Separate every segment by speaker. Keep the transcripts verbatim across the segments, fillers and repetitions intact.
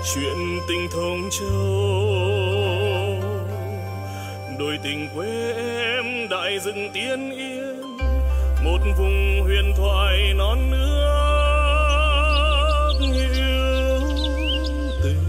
Speaker 1: chuyện tình thông châu, đôi tình quê em đại rừng tiên yên, một vùng huyền thoại non nước yêu tình.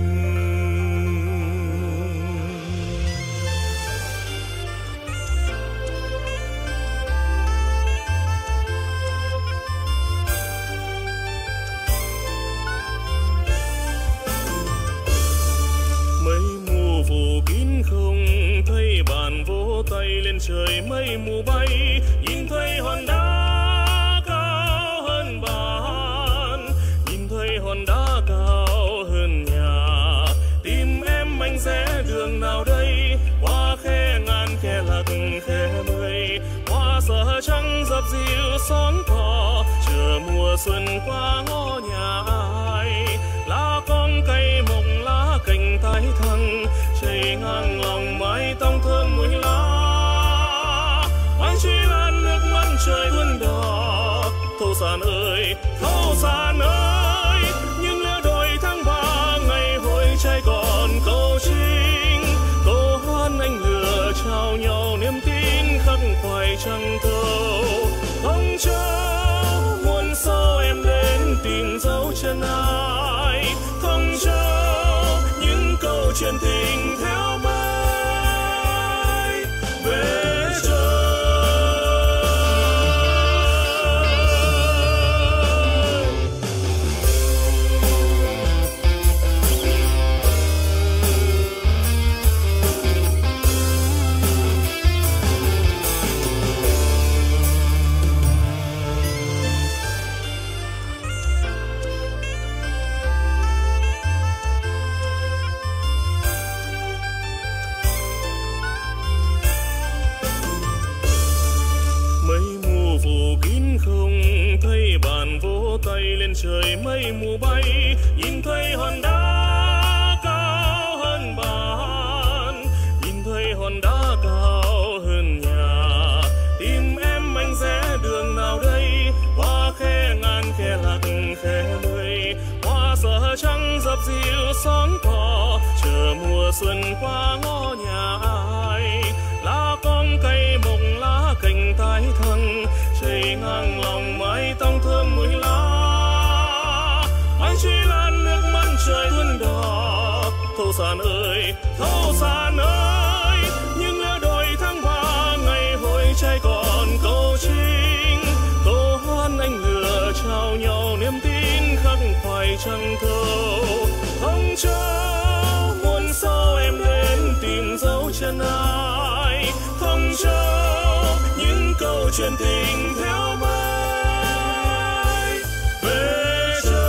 Speaker 1: Mây mù phủ kín không thấy bàn vỗ tay lên trời, mây mù bay nhìn thấy hòn đá cao hơn bàn, nhìn thấy hòn đá cao hơn nhà. Tìm em anh rẽ đường nào đây, qua khe ngàn khe lạc khe mây, hoa sở trắng dập dìu xóm cỏ, chờ mùa xuân qua ngõ nhà ai. Lá con cây mọc lá cành tái thăng, chảy ngang lòng mái tóc thơm mùi lá. Oanh truy lan nước mắt trời tuôn đỏ, Thổ Sản ơi, Thổ Sản ơi, những lứa đôi tháng ba ngày hội trai còn câu trinh, câu hát anh lừa trao nhau niềm tin khắc khoải trăng thâu. Thông châu muôn sao em đến tìm dấu chân ai, thông châu những câu chuyện tình theo mây về trời. Thấy bàn vỗ tay lên trời, mây mù bay nhìn thấy hòn đá cao hơn bàn, nhìn thấy hòn đá cao hơn nhà. Tìm em anh rẽ đường nào đây, qua khe ngàn khe lạc khe mây, hoa sở trắng dập dìu xóm cỏ, chờ mùa xuân qua ngõ nhà ai. Lá con cây mọc lá cành tái thăng, chảy ngang lòng mái tóc thơm mùi lá. Oanh truy lan nước mắt trời tuôn đỏ, Thổ Sản ơi, Thổ Sản ơi, những lứa đôi tháng ba ngày hội trai còn câu trinh, câu hát anh lừa trao nhau niềm tin khắc khoải trăng thâu. Thông châu muôn sao em đến tìm dấu chân ai, thông châu những câu chuyện tình theo mây về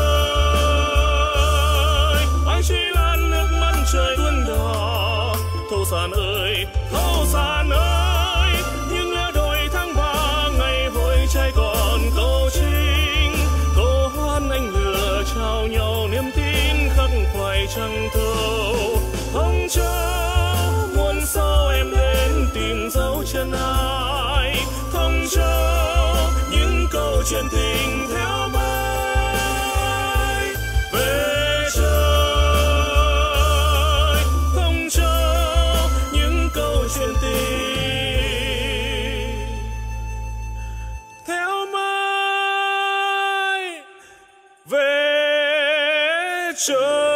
Speaker 1: trời. Oanh truy lan nước mắt trời tuôn đỏ, Thổ Sản ơi, Thổ Sản ơi, những lứa đôi tháng ba ngày hội trai còn câu trinh, câu hát anh lừa trao nhau niềm tin khắc khoải trăng thâu. Thông châu muôn sao em đến tìm dấu chân ai, thông châu những câu chuyện tình theo mây về trời. Thông châu những câu chuyện tình theo mây về trời.